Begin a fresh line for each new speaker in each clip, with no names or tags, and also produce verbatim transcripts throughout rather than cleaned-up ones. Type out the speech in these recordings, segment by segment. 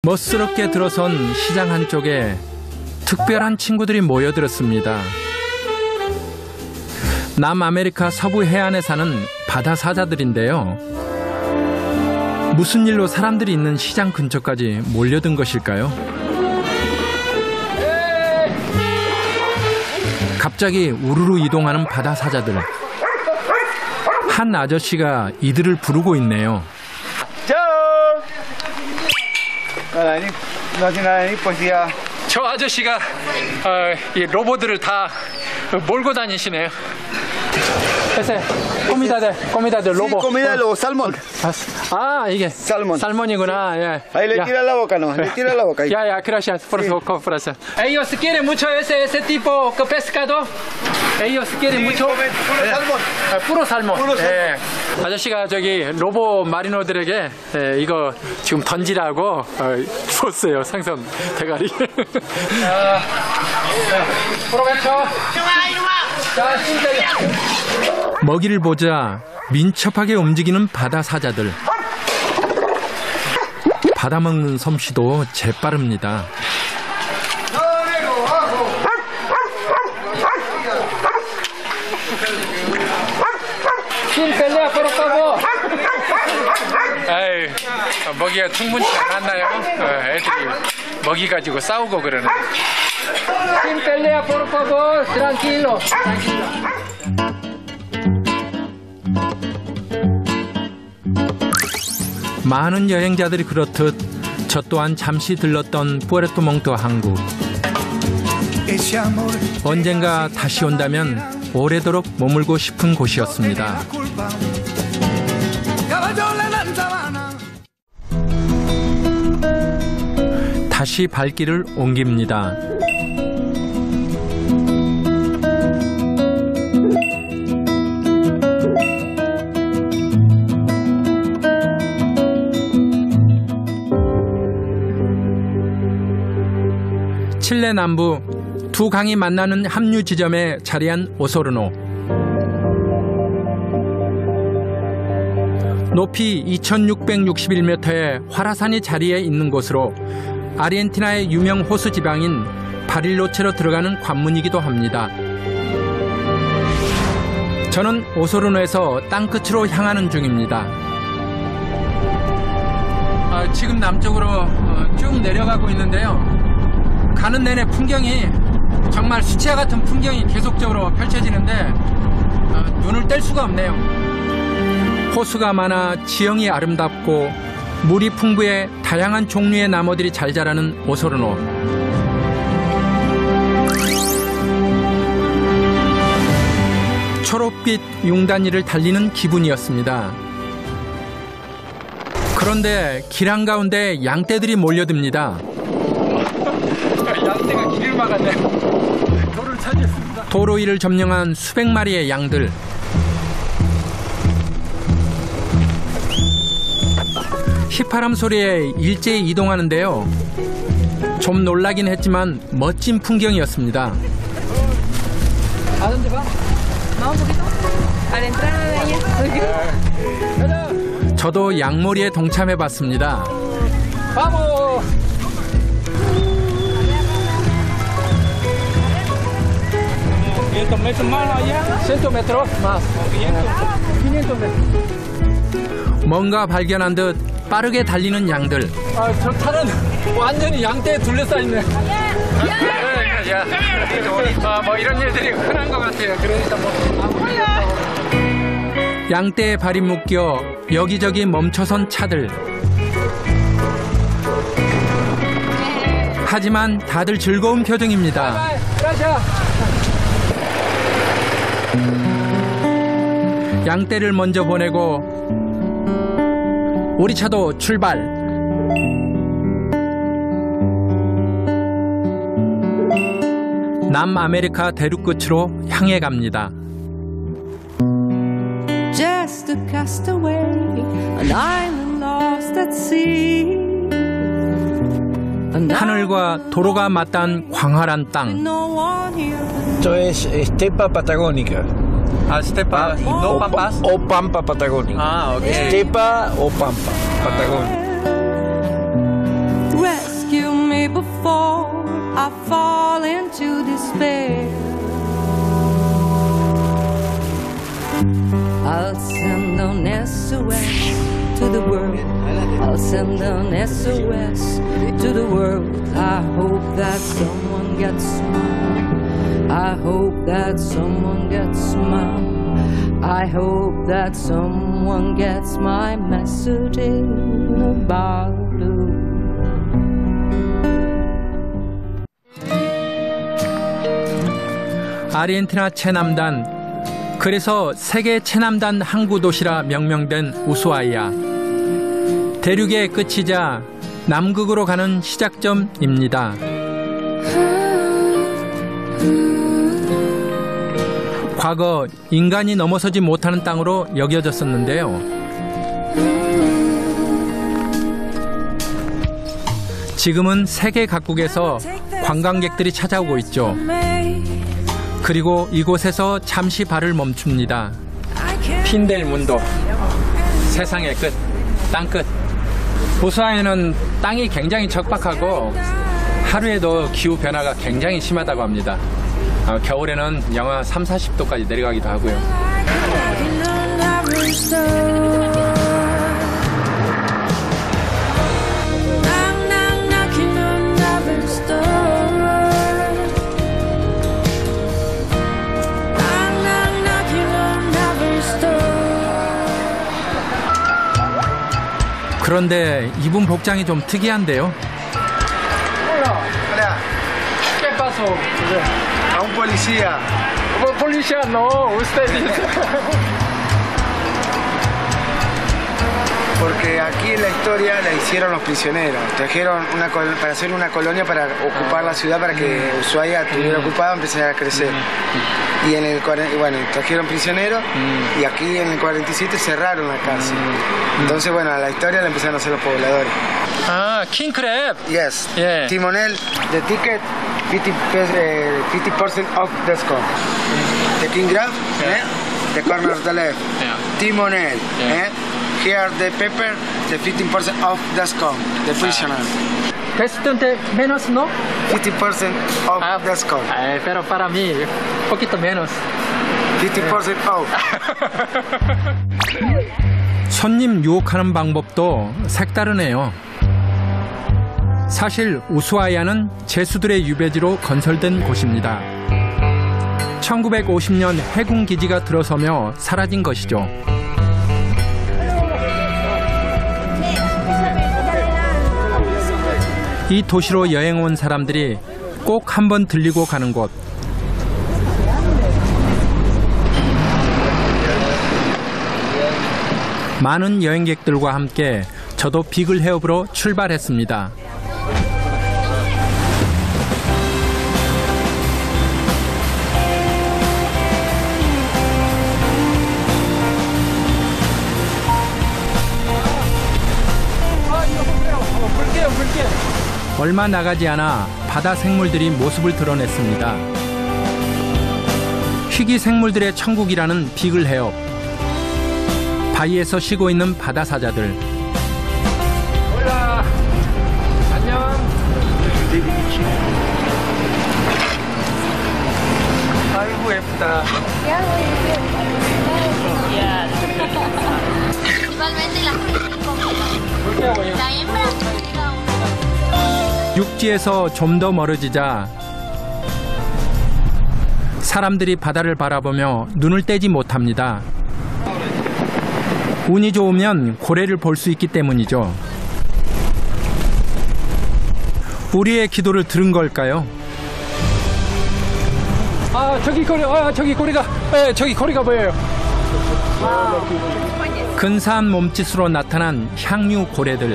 멋스럽게 들어선 시장 한쪽에 특별한 친구들이 모여들었습니다. 남아메리카 서부 해안에 사는 바다 사자들인데요. 무슨 일로 사람들이 있는 시장 근처까지 몰려든 것일까요? 갑자기 우르르 이동하는 바다 사자들. 한 아저씨가 이들을 부르고 있네요.
저 아저씨가 어, 이 로봇들을 다 몰고 다니시네요. ese comida de comida de lobo.
Sí, comida de lobo, salmón.
아, 이게
Salmón.
살몬이구나. 예.
Ahí le tira la boca, no, le tira la boca. Ahí.
Ya, ya, gracias por su cooperación. Ellos quieren mucho ese ese tipo de pescado. Ellos quieren mucho
Puro salmón.
아, puro salmón.
Puro salmón.
예. 아저씨가 저기 로봇 마리노들에게 예, 이거 지금 던지라고 어, 줬어요. 생선 대가리. 프로베토. 자,
먹이를 보자 민첩하게 움직이는 바다 사자들. 받아 먹는 솜씨도 재빠릅니다.
아이, 먹이가 충분치 않았나요? 어, 애들이 먹이 가지고 싸우고 그러는. Sin pelea, por favor. Tranquilo.
많은 여행자들이 그렇듯 저 또한 잠시 들렀던 푸에르토몽토 항구. 언젠가 다시 온다면 오래도록 머물고 싶은 곳이었습니다. 다시 발길을 옮깁니다. 칠레 남부 두 강이 만나는 합류 지점에 자리한 오소르노. 높이 이천육백육십일 미터의 활화산이 자리에 있는 곳으로 아르헨티나의 유명 호수 지방인 바릴로체로 들어가는 관문이기도 합니다. 저는 오소르노에서 땅끝으로 향하는 중입니다. 아, 지금 남쪽으로 어, 쭉 내려가고 있는데요. 가는 내내 풍경이 정말 수채화 같은 풍경이 계속적으로 펼쳐지는데 어, 눈을 뗄 수가 없네요. 호수가 많아 지형이 아름답고 물이 풍부해 다양한 종류의 나무들이 잘 자라는 오소르노. 초록빛 융단리를 달리는 기분이었습니다. 그런데 길 한가운데 양떼들이 몰려듭니다.
양떼가 길을 막았네. 도로를 차지했습니다.
도로 위를 점령한 수백 마리의 양들. 휘파람 소리에 일제히 이동하는데요. 좀 놀라긴 했지만 멋진 풍경이었습니다. 저도 양몰이에 동참해봤습니다. 뭔가 발견한 듯 빠르게 달리는 양들.
아, 저 차는 완전히 양떼에 둘러싸있네. 아, 뭐 이런 일들이 흔한 것 같아요. 그러니까 뭐.
양떼에 발이 묶여 여기저기 멈춰선 차들. 하지만 다들 즐거운 표정입니다. 양떼를 먼저 보내고 우리 차도 출발. 남아메리카 대륙 끝으로 향해 갑니다.
Just a castaway, an island lost at sea.
하늘과 도로가 맞닿은 광활한 땅.
Esto es estepa patagónica.
아, 스테파, no pampas?
O pampa patagónica.
아, 오케이.
Estepa o pampa patagónica.
I fall into despair. I'll send an S O S to the world. I'll send an S O S to the world. I hope that someone gets smile. I hope that someone gets smile. I hope that someone gets my message in a bottle.
아르헨티나 최남단, 그래서 세계 최남단 항구 도시라 명명된 우수아이아. 대륙의 끝이자 남극으로 가는 시작점입니다. 과거 인간이 넘어서지 못하는 땅으로 여겨졌었는데요. 지금은 세계 각국에서 관광객들이 찾아오고 있죠. 그리고 이곳에서 잠시 발을 멈춥니다. 핀델문도, 세상의 끝, 땅끝. 우수아이아는 땅이 굉장히 척박하고 하루에도 기후 변화가 굉장히 심하다고 합니다. 어, 겨울에는 영하 삼, 사십 도까지 내려가기도 하고요. 그런데 이분 복장이 좀 특이한데요.
Hola,
¿Qué pasó?
a un policía.
Policía, no, usted dice.
Porque aquí en la historia la hicieron los prisioneros. Trajeron una col- para hacer una colonia para ocupar la ciudad para que Ushuaia estuviera ocupada, empezara a crecer. Y en el cuare- bueno, trajeron prisioneros y aquí en el cuarenta y siete cerraron la cárcel. Entonces, bueno, la historia la empezaron a hacer los pobladores.
아, 킹크랩.
Yes.
Yeah.
Timonel, the ticket, fifty percent, uh, fifty percent off discount. The king crab, eh? The corner of the left.
Yeah.
Timonel,
Yeah.
eh? Here the pepper, the fifteen percent off discount. The prisoner.
Bastante menos, ¿no?
fifty percent off
Ah,
discount.
eh, pero para mí, un poquito menos.
fifty percent off.
손님 유혹하는 방법도 색다르네요. 사실 우수아이아는 제수들의 유배지로 건설된 곳입니다. 천구백오십 년 해군 기지가 들어서며 사라진 것이죠. 이 도시로 여행 온 사람들이 꼭 한번 들리고 가는 곳. 많은 여행객들과 함께 저도 비글 해협으로 출발했습니다. 얼마 나가지 않아 바다 생물들이 모습을 드러냈습니다. 희귀 생물들의 천국이라는 비글 해협. 바위에서 쉬고 있는 바다 사자들.
Hola. 안녕. 아이고 예쁘다.
Principalmente las
¿Por qué hago yo?
la hembra cada uno.
육지에서 좀 더 멀어지자 사람들이 바다를 바라보며 눈을 떼지 못합니다. 운이 좋으면 고래를 볼 수 있기 때문이죠. 우리의 기도를 들은 걸까요?
아 저기 고래, 아 저기 고래가, 예, 저기 고래가 보여요.
근사한 몸짓으로 나타난 향유 고래들.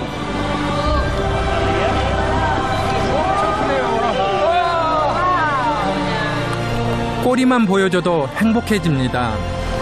꼬리만 보여줘도 행복해집니다.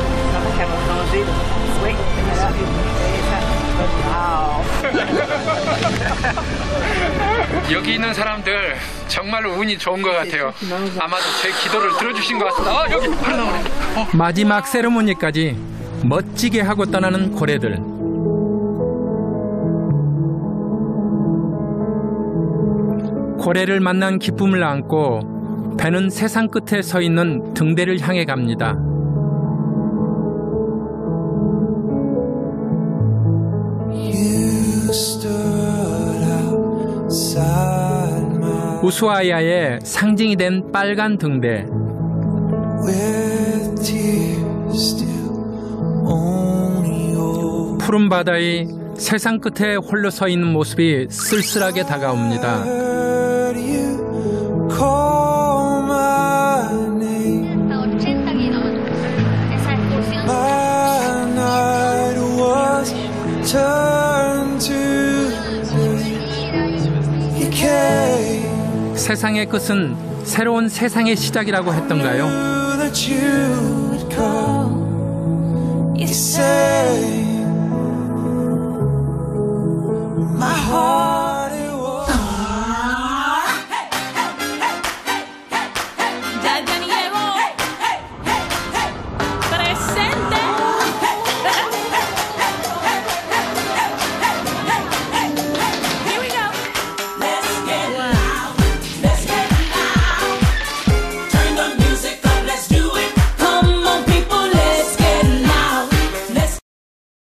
여기 있는 사람들 정말로 운이 좋은 것 같아요. 아마도 제 기도를 들어주신 것 같습니다. 아 여기 바로 나오네. 어.
마지막 세레모니까지 멋지게 하고 떠나는 고래들. 고래를 만난 기쁨을 안고 배는 세상 끝에 서 있는 등대를 향해 갑니다. 우수아야의 상징이 된 빨간 등대. 푸른 바다의 세상 끝에 홀로 서 있는 모습이 쓸쓸하게 다가옵니다.
ochenta kilómetros. Esa excursión.
세상의 끝은 새로운 세상의 시작이라고 했던가요?
My heart